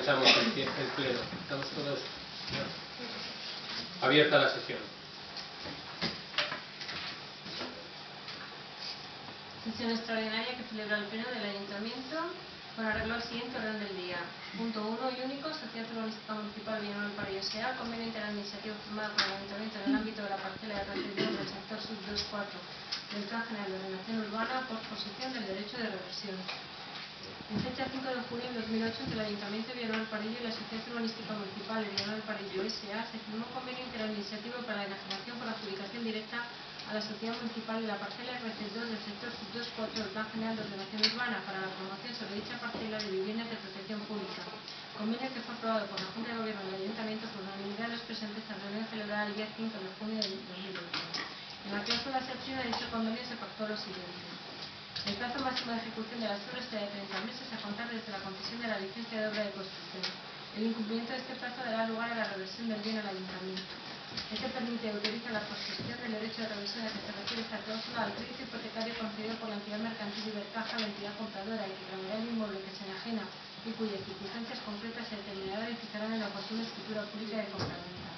comenzamos el pleno. Estamos todos abierta la sesión. Sesión extraordinaria que celebra el pleno del Ayuntamiento con arreglo al siguiente orden del día. Punto 1 y único, Sociedad Urbanística Municipal Villanueva del Paraíso S.A., convenio interadministrativo firmado por el Ayuntamiento en el ámbito de la parcela de RC2 del sector sub 24 del Plan General de Ordenación Urbana por posesión del derecho de reversión. En fecha 5 de junio de 2008, entre el Ayuntamiento de Villanueva del Paraíso y la Sociedad Urbanística Municipal de Villanueva del Paraíso S.A., se firmó un convenio interadministrativo para la enajenación por adjudicación directa a la Sociedad Municipal de la parcela RC2 del sector sub 24 del Plan General de Ordenación Urbana para la promoción sobre dicha parcela de viviendas de protección pública. Convenio que fue aprobado por la Junta de Gobierno del Ayuntamiento por unanimidad de los presentes a la reunión celebrada el día 5 de junio de 2008. En la cláusula séptima de dicho convenio se pactó lo siguiente. El plazo máximo de ejecución de las obras será de 30 meses a contar desde la concesión de la licencia de obra de construcción. El incumplimiento de este plazo dará lugar a la reversión del bien al Ayuntamiento. Este permite y autoriza la posesión del derecho de revisión a que se refiere esta cláusula al crédito hipotecario concedido por la entidad mercantil Ibercaja a la entidad compradora y que grabará el inmueble que se enajena y cuyas circunstancias concretas se determinarán y fijarán en la oportuna escritura pública de compraventa.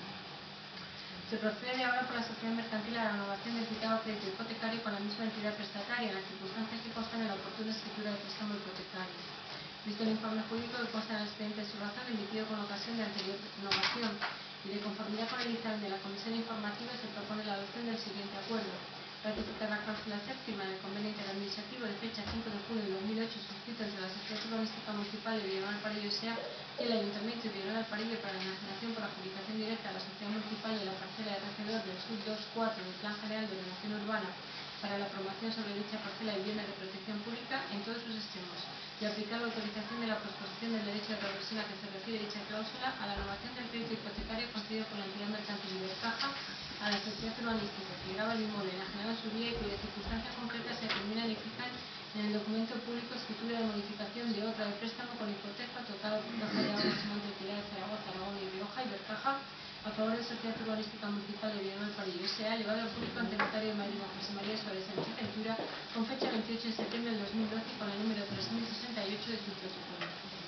Se procede ahora por la sociedad mercantil a la renovación del citado crédito hipotecario con la misma entidad prestataria en las circunstancias que constan en la oportuna escritura de préstamo hipotecario. Visto el informe jurídico que consta en el expediente de su razón emitido con ocasión de anterior renovación y de conformidad con el dictamen de la Comisión Informativa, se propone la adopción del siguiente acuerdo: ratificar la cláusula séptima del convenio interadministrativo de fecha 5 de junio de 2008 suscrito entre la Sociedad Urbanística Municipal de Villanueva del Paraíso S.A. y el Ayuntamiento de Villanueva del Paraíso para la enajenación por adjudicación directa a la Sociedad Municipal de la parcela de RC2 del sub 24 del Plan General de Ordenación Urbana para la promoción sobre dicha parcela de viviendas de protección pública en todos sus extremos, y aplicar la autorización de la posposición del derecho de reversión a que se refiere dicha cláusula a la renovación del crédito hipotecario concedido por la entidad mercantil Ibercaja a la sociedad urbanística que grava el inmueble enajenado en su día y cuyas circunstancias concretas se determinan y fijan en el documento público escritura de modificación de otra de préstamo con hipoteca tocado por Caja de Aguas y Entidades de Zaragoza, Aragón y Rioja Ibercaja a favor de la Sociedad Urbanística Municipal de Villanueva del Paraíso S.A., llevado al público ante el notario de Madrid, José María Suárez Sánchez Ventura, con fecha 28 de septiembre del 2012 y con el número 3068 de su protocolo.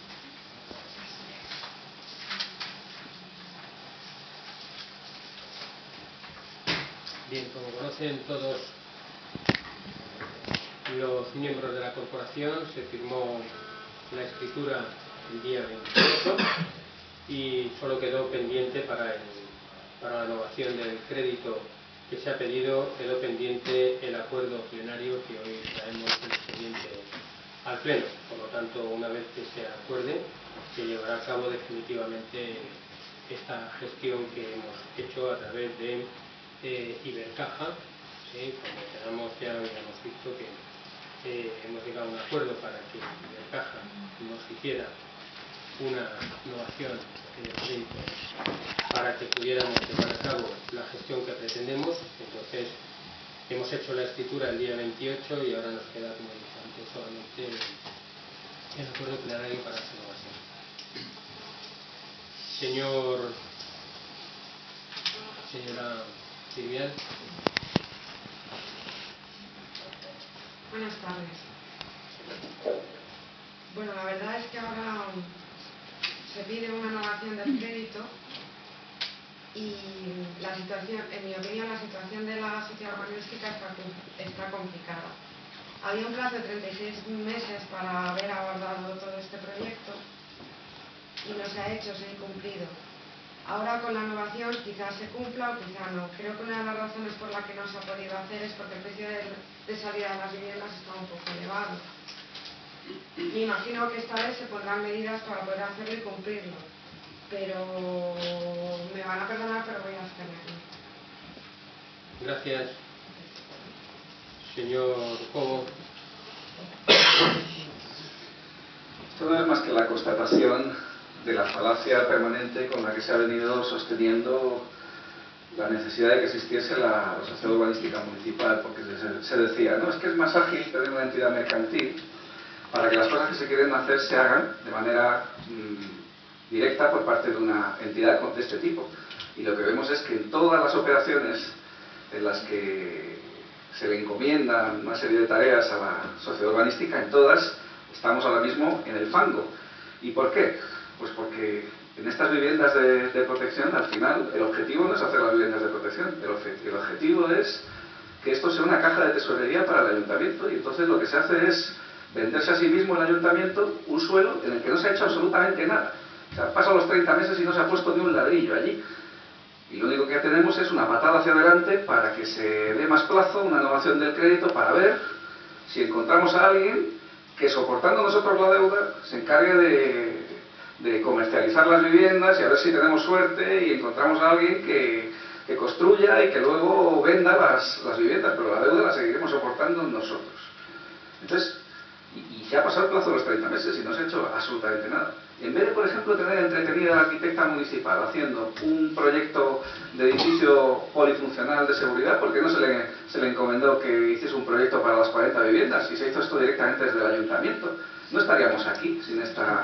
Bien, como conocen todos los miembros de la corporación, se firmó la escritura el día 28 y solo quedó pendiente para la renovación del crédito que se ha pedido, quedó pendiente el acuerdo plenario que hoy traemos el expediente al pleno. Por lo tanto, una vez que se acuerde, se llevará a cabo definitivamente esta gestión que hemos hecho a través de Ibercaja. ¿Sí? Como tenemos, ya habíamos visto que hemos llegado a un acuerdo para que Ibercaja nos hiciera una innovación de crédito para que pudiéramos llevar a cabo la gestión que pretendemos. Entonces hemos hecho la escritura el día 28 y ahora nos queda, como dije antes, solamente el acuerdo plenario para la renovación. Señora Silvia. Buenas tardes. Bueno, la verdad es que ahora se pide una renovación del crédito y la situación, en mi opinión, la situación de la sociedad urbanística está complicada. Había un plazo de 36 meses para haber abordado todo este proyecto y no se ha hecho, se ha incumplido. Ahora con la renovación quizás se cumpla o quizá no. Creo que una de las razones por la que no se ha podido hacer es porque el precio de salida de las viviendas está un poco elevado. Me imagino que esta vez se pondrán medidas para poder hacerlo y cumplirlo, pero me van a perdonar, pero voy a abstenerme. Gracias. Señor Cobo. Esto no es más que la constatación de la falacia permanente con la que se ha venido sosteniendo la necesidad de que existiese la sociedad urbanística municipal, porque se decía, no, es que es más ágil tener una entidad mercantil para que las cosas que se quieren hacer se hagan de manera directa por parte de una entidad de este tipo. Y lo que vemos es que en todas las operaciones en las que se le encomiendan una serie de tareas a la sociedad urbanística, en todas estamos ahora mismo en el fango. ¿Y por qué? Pues porque en estas viviendas de protección, al final, el objetivo no es hacer las viviendas de protección, el objetivo es que esto sea una caja de tesorería para el ayuntamiento, y entonces lo que se hace es venderse a sí mismo el ayuntamiento un suelo en el que no se ha hecho absolutamente nada. O sea, pasan los 30 meses y no se ha puesto ni un ladrillo allí. Y lo único que tenemos es una patada hacia adelante para que se dé más plazo, una innovación del crédito, para ver si encontramos a alguien que, soportando nosotros la deuda, se encargue de comercializar las viviendas, y a ver si tenemos suerte y encontramos a alguien que construya y que luego venda las viviendas, pero la deuda la seguiremos soportando nosotros. Entonces, y ya ha pasado el plazo de los 30 meses y no se ha hecho absolutamente nada. En vez de, por ejemplo, tener entretenida a la arquitecta municipal haciendo un proyecto de edificio polifuncional de seguridad, ¿por qué no se le encomendó que hiciese un proyecto para las 40 viviendas y se hizo esto directamente desde el ayuntamiento? No estaríamos aquí sin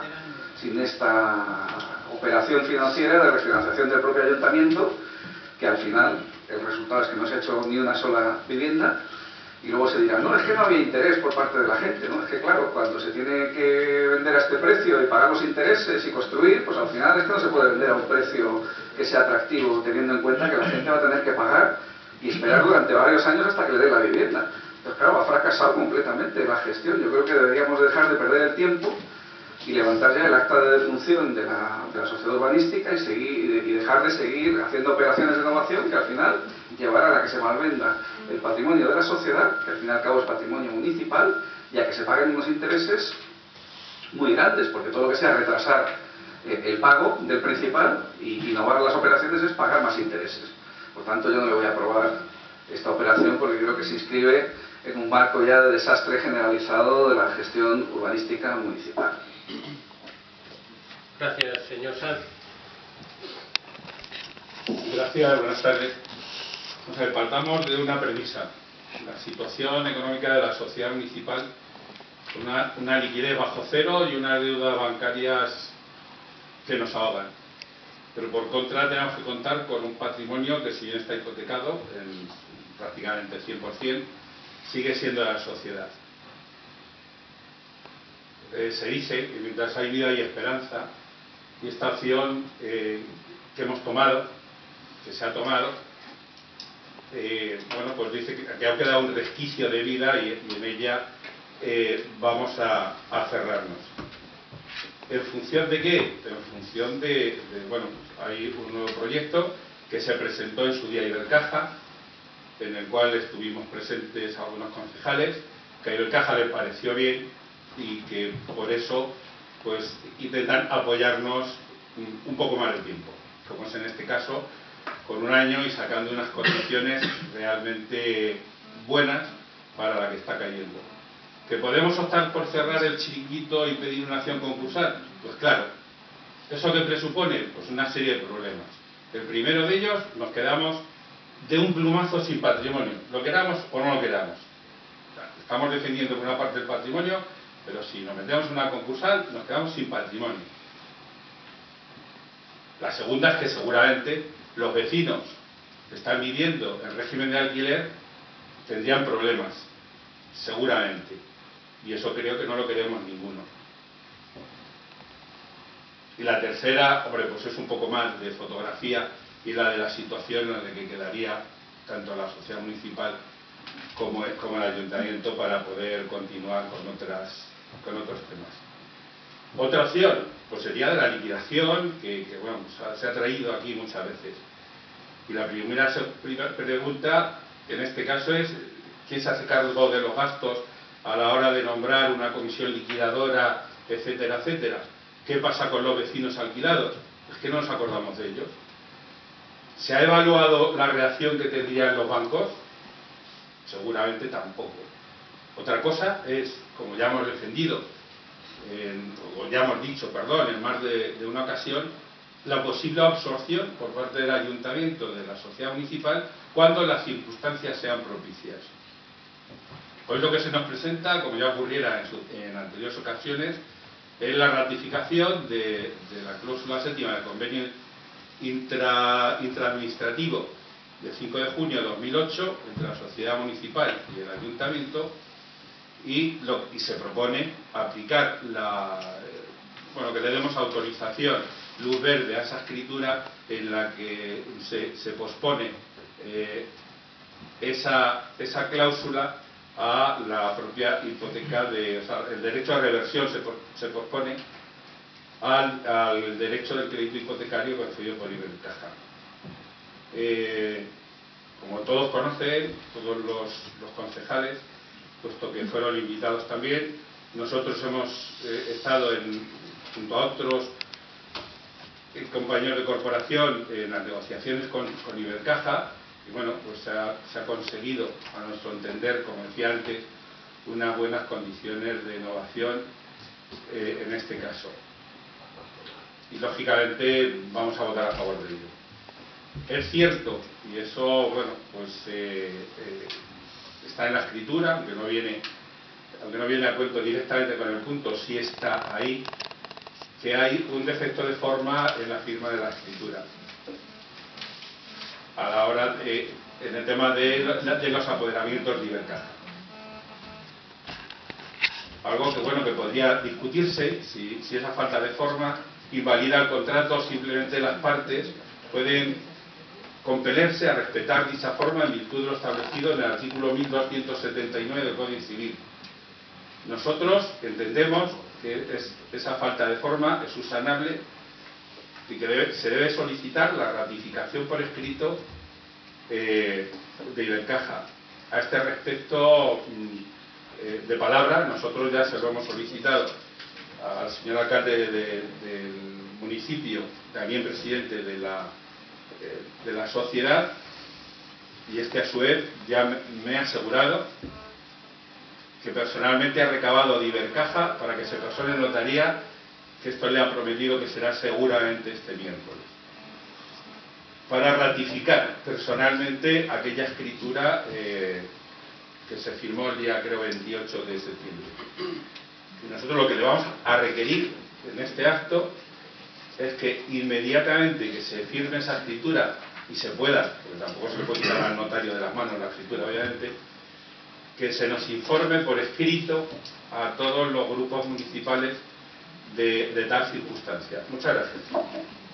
esta operación financiera de refinanciación del propio ayuntamiento, que al final el resultado es que no se ha hecho ni una sola vivienda. Y luego se dirá, no, es que no había interés por parte de la gente, ¿no? Es que claro, cuando se tiene que vender a este precio y pagar los intereses y construir, pues al final es que no se puede vender a un precio que sea atractivo, teniendo en cuenta que la gente va a tener que pagar y esperar durante varios años hasta que le dé la vivienda. Entonces claro, ha fracasado completamente la gestión. Yo creo que deberíamos dejar de perder el tiempo y levantar ya el acta de defunción de la sociedad urbanística y dejar de seguir haciendo operaciones de innovación que al final llevarán a que se malvenda el patrimonio de la sociedad, que al fin y al cabo es patrimonio municipal, y a que se paguen unos intereses muy grandes, porque todo lo que sea retrasar el pago del principal y innovar las operaciones es pagar más intereses. Por tanto, yo no le voy a aprobar esta operación porque creo que se inscribe en un marco ya de desastre generalizado de la gestión urbanística municipal. Gracias, señor Sanz. Gracias, buenas tardes. O sea, partamos de una premisa. La situación económica de la sociedad municipal, una liquidez bajo cero y unas deudas bancarias que nos ahogan. Pero por contra tenemos que contar con un patrimonio que, si bien está hipotecado en prácticamente el 100%, sigue siendo de la sociedad. Se dice que mientras hay vida hay esperanza, y esta opción que hemos tomado, que se ha tomado, bueno, pues dice que ha quedado un resquicio de vida y en ella vamos a cerrarnos. ¿En función de qué? En función de bueno, hay un nuevo proyecto que se presentó en su día a Ibercaja, en el cual estuvimos presentes algunos concejales, que a Ibercaja le pareció bien y que por eso pues intentan apoyarnos un poco más de tiempo, como es en este caso, con un año y sacando unas condiciones realmente buenas para la que está cayendo. ¿Que podemos optar por cerrar el chiringuito y pedir una acción concursal? Pues claro. ¿Eso qué presupone? Pues una serie de problemas. El primero de ellos, nos quedamos de un plumazo sin patrimonio, lo queramos o no lo queramos. Estamos defendiendo por una parte el patrimonio, pero si nos metemos en una concursal, nos quedamos sin patrimonio. La segunda es que seguramente los vecinos que están viviendo en régimen de alquiler tendrían problemas, seguramente. Y eso creo que no lo queremos ninguno. Y la tercera, hombre, pues es un poco más de fotografía, y la de la situación en la que quedaría tanto la sociedad municipal como el ayuntamiento para poder continuar con otros temas. Otra opción, pues sería de la liquidación, que bueno, se ha traído aquí muchas veces. Y la primera pregunta, en este caso, es ¿quién se hace cargo de los gastos a la hora de nombrar una comisión liquidadora, etcétera, etcétera? ¿Qué pasa con los vecinos alquilados? Es que no nos acordamos de ellos. ¿Se ha evaluado la reacción que tendrían los bancos? Seguramente tampoco. Otra cosa es, como ya hemos defendido, o ya hemos dicho, perdón, en más de una ocasión, la posible absorción por parte del ayuntamiento de la sociedad municipal cuando las circunstancias sean propicias. Hoy lo que se nos presenta, como ya ocurriera en anteriores ocasiones, es la ratificación de la cláusula séptima del convenio intraadministrativo del 5 de junio de 2008 entre la sociedad municipal y el ayuntamiento, y se propone aplicar bueno, que le demos autorización, luz verde a esa escritura en la que se pospone esa cláusula a la propia hipoteca, o sea, el derecho a reversión se pospone al derecho del crédito hipotecario concedido por Ibercaja. Como todos conocen, todos los concejales, puesto que fueron invitados también, nosotros hemos estado junto a otros compañeros de corporación en las negociaciones con Ibercaja, y bueno, pues se ha conseguido, a nuestro entender, como decía antes, unas buenas condiciones de innovación en este caso. Y lógicamente vamos a votar a favor de ello. Es cierto, y eso, bueno, pues está en la escritura, aunque no viene a cuento directamente con el punto, sí está ahí, que hay un defecto de forma en la firma de la escritura. A la hora en el tema de los apoderamientos de Ibercaja. Algo que, bueno, que podría discutirse si esa falta de forma invalida el contrato, o simplemente las partes pueden compelerse a respetar dicha forma en virtud de lo establecido en el artículo 1279 del Código Civil. Nosotros entendemos que esa falta de forma es subsanable y que se debe solicitar la ratificación por escrito de Ibercaja. A este respecto, de palabra, nosotros ya se lo hemos solicitado al señor alcalde del municipio, también presidente de la sociedad, y es que a su vez ya me ha asegurado que personalmente ha recabado de Ibercaja para que se persone en notaría, que esto le ha prometido que será seguramente este miércoles, para ratificar personalmente aquella escritura que se firmó el día, creo, 28 de septiembre. Y nosotros lo que le vamos a requerir en este acto es que inmediatamente que se firme esa escritura y se pueda, porque tampoco se le puede quitar al notario de las manos la escritura, obviamente, que se nos informe por escrito a todos los grupos municipales de tal circunstancia. Muchas gracias.